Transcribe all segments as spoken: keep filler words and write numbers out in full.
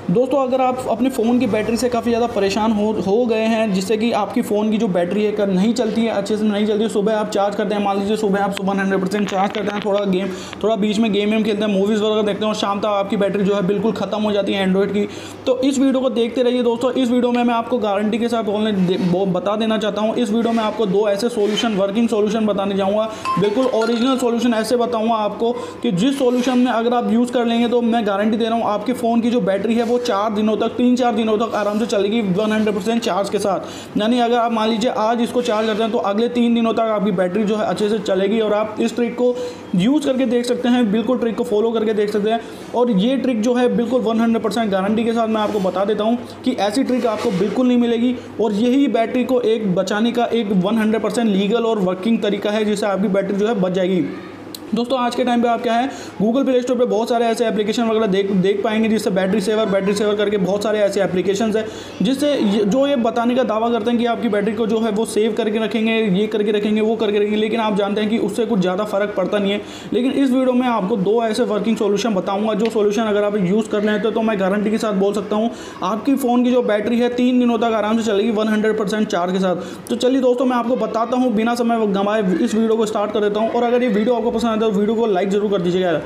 दोस्तों अगर आप अपने फ़ोन की बैटरी से काफ़ी ज़्यादा परेशान हो हो गए हैं, जिससे कि आपकी फ़ोन की जो बैटरी है कर नहीं चलती है, अच्छे से नहीं चलती है, सुबह आप चार्ज करते हैं, मान लीजिए सुबह आप सुबह हंड्रेड परसेंट चार्ज करते हैं, थोड़ा गेम थोड़ा बीच में गेम वेम खेलते हैं, मूवीज़ वगैरह देखते हैं और शाम तक आपकी बैटरी जो है बिल्कुल ख़त्म हो जाती है एंड्रॉइड की। तो इस वीडियो को देखते रहिए दोस्तों। इस वीडियो में मैं आपको गारंटी के साथ बोलने बता देना चाहता हूँ, इस वीडियो में आपको दो ऐसे सोल्यूशन, वर्किंग सोल्यूशन बताने जाऊँगा, बिल्कुल ओरिजिनल सोल्यूशन ऐसे बताऊँगा आपको कि जिस सोल्यूशन में अगर आप यूज़ कर लेंगे तो मैं गारंटी दे रहा हूँ आपके फ़ोन की जो बैटरी है वो चार दिनों तक तीन चार दिनों तक आराम से चलेगी हंड्रेड परसेंट चार्ज के साथ। यानी अगर आप मान लीजिए आज इसको चार्ज करते हैं तो अगले तीन दिनों तक आपकी बैटरी जो है अच्छे से चलेगी। और आप इस ट्रिक को यूज़ करके देख सकते हैं, बिल्कुल ट्रिक को फॉलो करके देख सकते हैं। और ये ट्रिक जो है बिल्कुल हंड्रेड परसेंट गारंटी के साथ मैं आपको बता देता हूँ कि ऐसी ट्रिक आपको बिल्कुल नहीं मिलेगी। और यही बैटरी को एक बचाने का एक हंड्रेड परसेंट लीगल और वर्किंग तरीका है जिससे आपकी बैटरी जो है बच जाएगी। दोस्तों आज के टाइम पे आप क्या है, गूगल प्ले स्टोर पे बहुत सारे ऐसे एप्लीकेशन वगैरह देख देख पाएंगे जिससे बैटरी सेवर बैटरी सेवर करके बहुत सारे ऐसे एप्लीकेशंस हैं जिससे जो ये बताने का दावा करते हैं कि आपकी बैटरी को जो है वो सेव करके रखेंगे, ये करके रखेंगे, वो करके रखेंगे, लेकिन आप जानते हैं कि उससे कुछ ज़्यादा फर्क पड़ता नहीं है। लेकिन इस वीडियो में आपको दो ऐसे वर्किंग सोल्यूशन बताऊँगा जो सोल्यूशन अगर आप यूज़ कर लेते हैं तो मैं गारंटी के साथ बोल सकता हूँ आपकी फ़ोन की जो बैटरी है तीन दिनों तक आराम से चलेगी हंड्रेड परसेंट चार्ज के साथ। तो चलिए दोस्तों मैं आपको बताता हूँ, बिना समय गंवाए इस वीडियो को स्टार्ट कर देता हूँ। और अगर ये वीडियो आपको पसंद आता है तो वीडियो को लाइक जरूर कर दीजिएगा।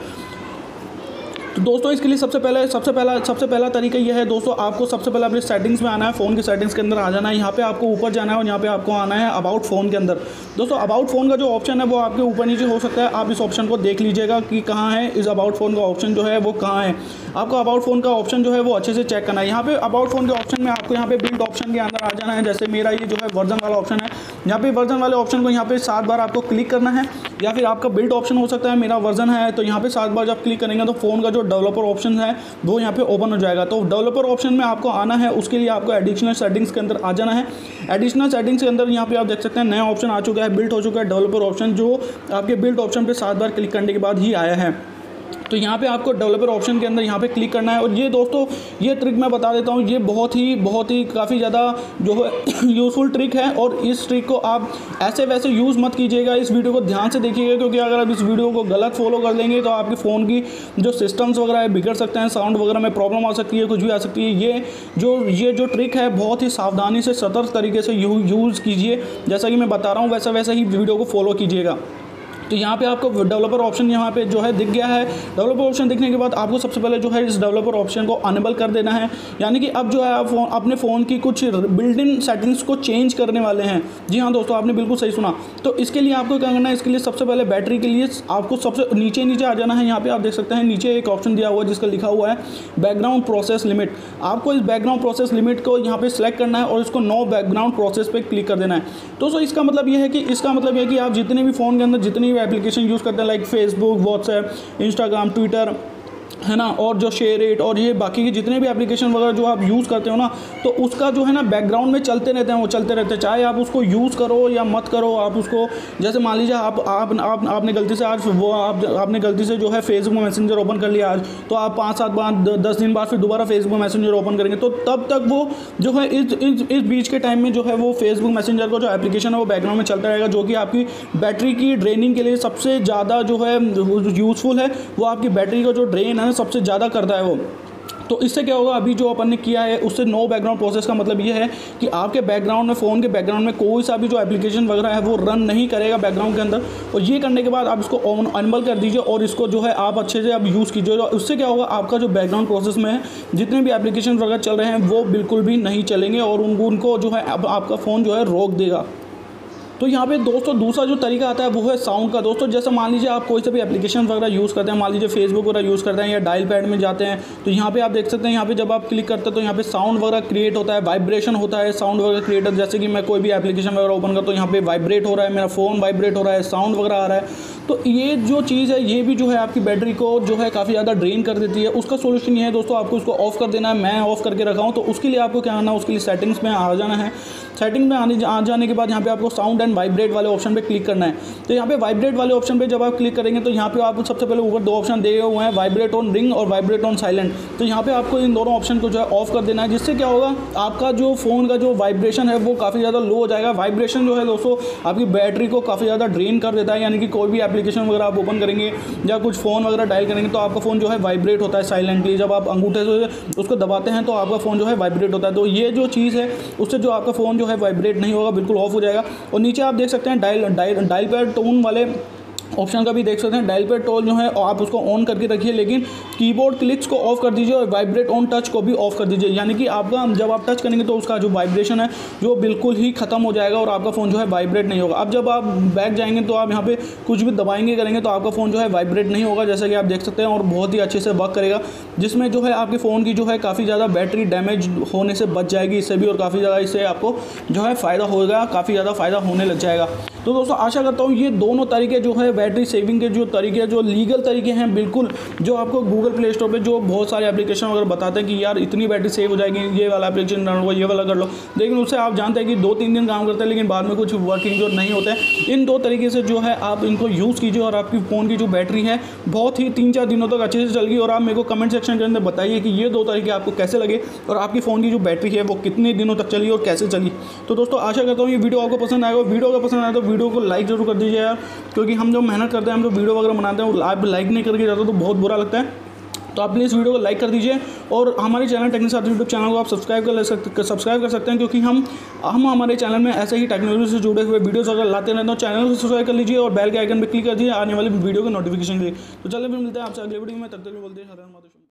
तो दोस्तों इसके लिए सबसे पहले सबसे पहला सबसे पहला तरीका यह है दोस्तों, आपको सबसे पहले अपने सेटिंग्स में आना है, फ़ोन की सेटिंग्स के अंदर आ जाना है। यहाँ पे आपको ऊपर जाना है और यहाँ पे आपको आना है अबाउट फ़ोन के अंदर। दोस्तों अबाउट फ़ोन का जो ऑप्शन है वो आपके ऊपर नीचे हो सकता है, आप इस ऑप्शन को देख लीजिएगा कि कहाँ है। इस अबाउट फ़ोन का ऑप्शन जो है वो कहाँ है, आपको अबाउट फ़ोन का ऑप्शन जो है वो अच्छे से चेक करना है। यहाँ पे अबाउट फ़ोन के ऑप्शन में आपको यहाँ पे बिल्ड ऑप्शन के अंदर आ जाना है। जैसे मेरा ये जो है वर्जन वाला ऑप्शन है, यहाँ पे वर्जन वाले ऑप्शन को यहाँ पे सात बार आपको क्लिक करना है, या फिर आपका बिल्ड ऑप्शन हो सकता है, मेरा वर्जन है तो यहाँ पे सात बार जब क्लिक करेंगे तो फ़ोन का जो डेवलपर ऑप्शन है वो यहाँ पे ओपन हो जाएगा। तो डेवलपर ऑप्शन में आपको आना है, उसके लिए आपको एडिशनल सेटिंग्स के अंदर आ जाना है। एडिशनल सेटिंग्स के अंदर यहाँ पे आप देख सकते हैं नया ऑप्शन आ चुका है, बिल्ड हो चुका है डेवलपर ऑप्शन, जो आपके बिल्ड ऑप्शन पे सात बार क्लिक करने के बाद ही आया है। तो यहाँ पे आपको डेवलपर ऑप्शन के अंदर यहाँ पे क्लिक करना है। और ये दोस्तों ये ट्रिक मैं बता देता हूँ, ये बहुत ही बहुत ही काफ़ी ज़्यादा जो है यूज़फुल ट्रिक है। और इस ट्रिक को आप ऐसे वैसे यूज़ मत कीजिएगा, इस वीडियो को ध्यान से देखिएगा, क्योंकि अगर आप इस वीडियो को गलत फॉलो कर लेंगे तो आपके फ़ोन की जो सिस्टम्स वगैरह है बिगड़ सकते हैं, साउंड वगैरह में प्रॉब्लम आ सकती है, कुछ भी आ सकती है। ये जो ये जो ट्रिक है बहुत ही सावधानी से सतर्क तरीके से यूज़ कीजिए, जैसा कि मैं बता रहा हूँ वैसा वैसा ही वीडियो को फॉलो कीजिएगा। तो यहाँ पे आपको डेवलपर ऑप्शन यहाँ पे जो है दिख गया है। डेवलपर ऑप्शन दिखने के बाद आपको सबसे पहले जो है इस डेवलपर ऑप्शन को अनेबल कर देना है, यानी कि अब जो है आप फोन अपने फ़ोन की कुछ बिल्ट इन सेटिंग्स को चेंज करने वाले हैं। जी हाँ दोस्तों, आपने बिल्कुल सही सुना। तो इसके लिए आपको क्या करना है, इसके लिए सबसे पहले बैटरी के लिए आपको सबसे नीचे नीचे आ जाना है। यहाँ पर आप देख सकते हैं नीचे एक ऑप्शन दिया हुआ है जिसका लिखा हुआ है बैकग्राउंड प्रोसेस लिमिट। आपको इस बैकग्राउंड प्रोसेस लिमिट को यहाँ पर सिलेक्ट करना है और इसको नो बैकग्राउंड प्रोसेस पर क्लिक कर देना है। दोस्तों इसका मतलब ये है कि इसका मतलब ये है कि आप जितने भी फ़ोन के अंदर जितनी भी एप्लीकेशन यूज़ करते हैं like Facebook, WhatsApp, Instagram, Twitter है ना, और जो शेयर इट और ये बाकी के जितने भी एप्लीकेशन वगैरह जो आप यूज़ करते हो ना, तो उसका जो है ना बैकग्राउंड में चलते रहते हैं, वो चलते रहते हैं, चाहे आप उसको यूज़ करो या मत करो। आप उसको जैसे मान लीजिए आप आप, आप आपने गलती से आज वो आप आपने गलती से जो है फेसबुक मैसेंजर ओपन कर लिया आज, तो आप पाँच सात बाद दस दिन बाद फिर दोबारा फेसबुक मैसेंजर ओपन करेंगे तो तब तक वो जो है इस इस, इस बीच के टाइम में जो है वो फेसबुक मैसेंजर का जो एप्लीकेशन है वो बैकग्राउंड में चलता रहेगा, जो कि आपकी बैटरी की ड्रेनिंग के लिए सबसे ज़्यादा जो है यूज़फुल है। वो आपकी बैटरी का जो ड्रेन है सबसे ज़्यादा करता है वो। तो इससे क्या होगा, अभी जो अपन ने किया है उससे नो बैकग्राउंड प्रोसेस का मतलब ये है कि आपके बैकग्राउंड में फ़ोन के बैकग्राउंड में कोई सा भी जो एप्लीकेशन वगैरह है वो रन नहीं करेगा बैकग्राउंड के अंदर। और ये करने के बाद आप इसको ऑन अनेबल कर दीजिए और इसको जो है आप अच्छे से आप यूज़ कीजिए। उससे क्या होगा, आपका जो बैकग्राउंड प्रोसेस में है जितने भी एप्लीकेशन वगैरह चल रहे हैं वो बिल्कुल भी नहीं चलेंगे और उनको उनको जो है अब आपका फ़ोन जो है रोक देगा। तो यहाँ पे दोस्तों दूसरा जो तरीका आता है वो है साउंड का। दोस्तों जैसे मान लीजिए आप कोई सा भी एप्लीकेशन वगैरह यूज़ करते हैं, मान लीजिए फेसबुक वगैरह यूज़ करते हैं या डायल पैड में जाते हैं, तो यहाँ पे आप देख सकते हैं यहाँ पे जब आप क्लिक करते हैं तो यहाँ पे साउंड वगैरह क्रिएट होता है, वाइब्रेशन होता है, साउंड वगैरह क्रिएट होता है। जैसे कि मैं कोई भी एप्लीकेशन वगैरह ओपन करता हूँ, यहाँ पे वाइब्रेट हो रहा है, मेरा फ़ोन वाइब्रेट हो रहा है, साउंड वगैरह आ रहा है। तो ये जो चीज़ है ये भी जो है आपकी बैटरी को जो है काफ़ी ज़्यादा ड्रेन कर देती है। उसका सोल्यूशन ये है दोस्तों, आपको इसको ऑफ़ कर देना है। मैं ऑफ़ करके रखा हूँ। तो उसके लिए आपको क्या करना है, उसके लिए सेटिंग्स में आ जाना है। सेटिंग में आने आ जाने के बाद यहाँ पे आपको साउंड एंड वाइब्रेट वाले ऑप्शन पे क्लिक करना है। तो यहाँ पे वाइब्रेट वाले ऑप्शन पे जब आप क्लिक करेंगे तो यहाँ पे आपको सबसे पहले ऊपर दो ऑप्शन दिए हुए हैं, वाइब्रेट ऑन रिंग और वाइब्रेट ऑन साइलेंट। तो यहाँ पे आपको इन दोनों ऑप्शन को जो है ऑफ कर देना है, जिससे क्या होगा, आपका जो फ़ोन का जो वाइब्रेशन है वो काफ़ी ज़्यादा लो हो जाएगा। वाइब्रेशन जो है दोस्तों आपकी बैटरी को काफ़ी ज़्यादा ड्रेन कर देता है, यानी कि कोई भी एप्लीकेशन वगैरह आप ओपन करेंगे या कुछ फ़ोन वगैरह डायल करेंगे तो आपका फ़ोन जो है वाइब्रेट होता है साइलेंटली। जब आप अंगूठे से उसको दबाते हैं तो आपका फ़ोन जो है वाइब्रेट होता है। तो ये जो चीज़ है उससे जो आपका फ़ोन जो है वाइब्रेट नहीं होगा, बिल्कुल ऑफ हो जाएगा। और नीचे आप देख सकते हैं dial dial dial pad tone वाले ऑप्शन का भी देख सकते हैं। डायल पैड टोन जो है आप उसको ऑन करके रखिए, लेकिन कीबोर्ड क्लिक्स को ऑफ कर दीजिए और वाइब्रेट ऑन टच को भी ऑफ कर दीजिए। यानी कि आपका जब आप टच करेंगे तो उसका जो वाइब्रेशन है जो बिल्कुल ही खत्म हो जाएगा और आपका फ़ोन जो है वाइब्रेट नहीं होगा। अब जब आप बैक जाएंगे तो आप यहाँ पे कुछ भी दबाएंगे करेंगे तो आपका फ़ोन जो है वाइब्रेट नहीं होगा, जैसा कि आप देख सकते हैं, और बहुत ही अच्छे से वर्क करेगा, जिसमें जो है आपके फ़ोन की जो है काफ़ी ज़्यादा बैटरी डैमेज होने से बच जाएगी इससे भी, और काफ़ी ज़्यादा इससे आपको जो है फ़ायदा होगा, काफ़ी ज़्यादा फ़ायदा होने लग जाएगा। तो दोस्तों आशा करता हूँ ये दोनों तरीके जो है बैटरी सेविंग के जो तरीके जो लीगल तरीके हैं बिल्कुल, जो आपको गूगल प्ले स्टोर पे जो बहुत सारे एप्लीकेशन वगैरह बताते हैं कि यार इतनी बैटरी सेव हो जाएगी, ये वाला एप्लीकेशन डाउनलोड करो, ये वाला कर लो, लेकिन उससे आप जानते हैं कि दो तीन दिन काम करते हैं लेकिन बाद में कुछ वर्किंग जो नहीं होते हैं। इन दो तरीके से जो है आप इनको यूज़ कीजिए और आपकी फ़ोन की जो बैटरी है बहुत ही तीन चार दिनों तक अच्छे से चलेगी। और आप मेरे को कमेंट सेक्शन के अंदर बताइए कि ये दो तरीके आपको कैसे लगे और आपकी फ़ोन की जो बैटरी है वो कितने दिनों तक चली और कैसे चली। तो दोस्तों आशा करता हूँ ये वीडियो आपको पसंद आएगा। वीडियो अगर पसंद आया तो वीडियो को लाइक जरूर कर दीजिए यार, क्योंकि हम जो मेहनत करते हैं, हम जो वीडियो वगैरह बनाते हैं, आप लाइक नहीं करके जाते तो बहुत बुरा लगता है। तो आप प्लीज़ वीडियो को लाइक कर दीजिए और हमारे channel technique Saathi YouTube channel को आप सब्सक्राइब कर सकते सब्सक्राइब कर सकते हैं, क्योंकि हम हम हमारे चैनल में ऐसे ही टेक्नोलॉजी से जुड़े हुए वीडियोस अगर लाते रहते हैं। तो चैनल को सब्सक्राइब कर लीजिए और बेल के आइकन पर क्लिक कर दीजिए आने वाली वीडियो के नोटिफिकेशन के लिए। तो चलिए फिर मिलते हैं आपसे अगले वीडियो में, तब तक बोलते हैं।